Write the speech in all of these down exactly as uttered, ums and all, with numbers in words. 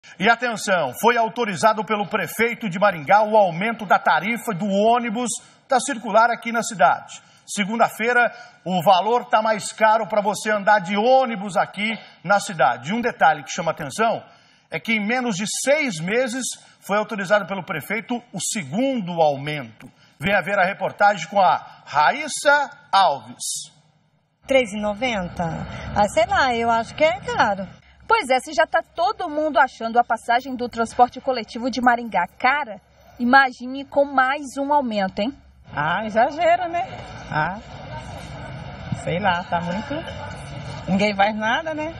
E atenção, foi autorizado pelo prefeito de Maringá o aumento da tarifa do ônibus da circular aqui na cidade. Segunda-feira, o valor está mais caro para você andar de ônibus aqui na cidade. E um detalhe que chama atenção é que em menos de seis meses foi autorizado pelo prefeito o segundo aumento. Vem a ver a reportagem com a Raíssa Alves. três reais e noventa centavos? Ah, sei lá, eu acho que é caro. Pois é, se já está todo mundo achando a passagem do transporte coletivo de Maringá cara, imagine com mais um aumento, hein? Ah, exagero, né? Ah, sei lá, tá muito... Ninguém faz nada, né?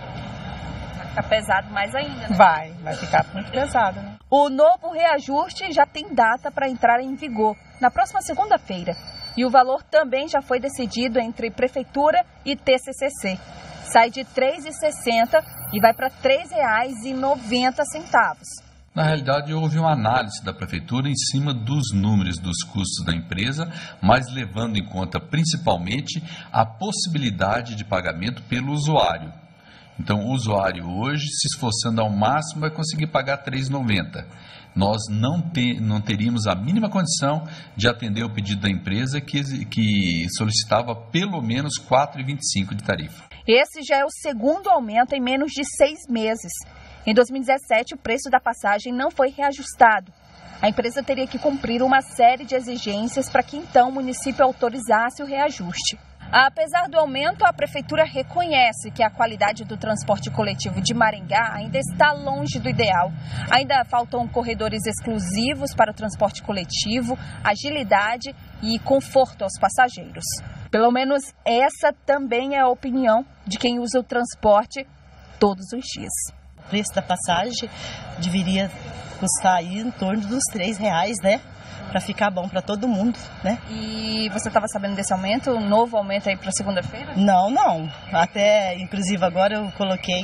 Vai ficar pesado mais ainda, né? Vai, vai ficar muito pesado, né? O novo reajuste já tem data para entrar em vigor, na próxima segunda-feira. E o valor também já foi decidido entre Prefeitura e T C C C. Sai de três reais e sessenta centavos e vai para três reais e noventa centavos. Na realidade, houve uma análise da Prefeitura em cima dos números dos custos da empresa, mas levando em conta principalmente a possibilidade de pagamento pelo usuário. Então, o usuário hoje, se esforçando ao máximo, vai conseguir pagar três reais e noventa centavos. Nós não, te, não teríamos a mínima condição de atender o pedido da empresa que, que solicitava pelo menos quatro reais e vinte e cinco centavos de tarifa. Esse já é o segundo aumento em menos de seis meses. Em dois mil e dezessete, o preço da passagem não foi reajustado. A empresa teria que cumprir uma série de exigências para que então o município autorizasse o reajuste. Apesar do aumento, a Prefeitura reconhece que a qualidade do transporte coletivo de Maringá ainda está longe do ideal. Ainda faltam corredores exclusivos para o transporte coletivo, agilidade e conforto aos passageiros. Pelo menos essa também é a opinião de quem usa o transporte todos os dias. O preço da passagem deveria custar aí em torno dos três reais, né? Para ficar bom para todo mundo, né? E você estava sabendo desse aumento, um novo aumento aí para segunda-feira? Não, não. Até, inclusive, agora eu coloquei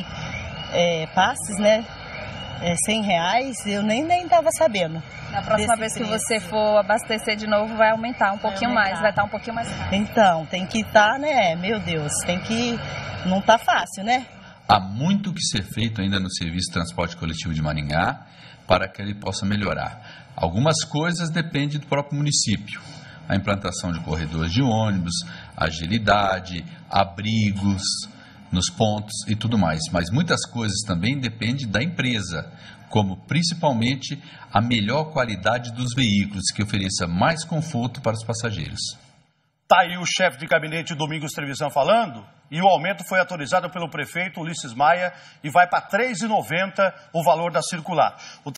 é, passes, né? É, cem reais, eu nem nem estava sabendo. Na próxima vez que preço. você for abastecer de novo, vai aumentar um pouquinho aumentar. mais, vai estar um pouquinho mais caro. Então, tem que estar, tá, né? Meu Deus, tem que... Não tá fácil, né? Há muito que ser feito ainda no serviço de transporte coletivo de Maringá para que ele possa melhorar. Algumas coisas dependem do próprio município. A implantação de corredores de ônibus, agilidade, abrigos nos pontos e tudo mais. Mas muitas coisas também dependem da empresa, como principalmente a melhor qualidade dos veículos, que ofereça mais conforto para os passageiros. Está aí o chefe de gabinete Domingos Trevisan falando, e o aumento foi autorizado pelo prefeito Ulisses Maia e vai para três reais e noventa centavos o valor da circular. O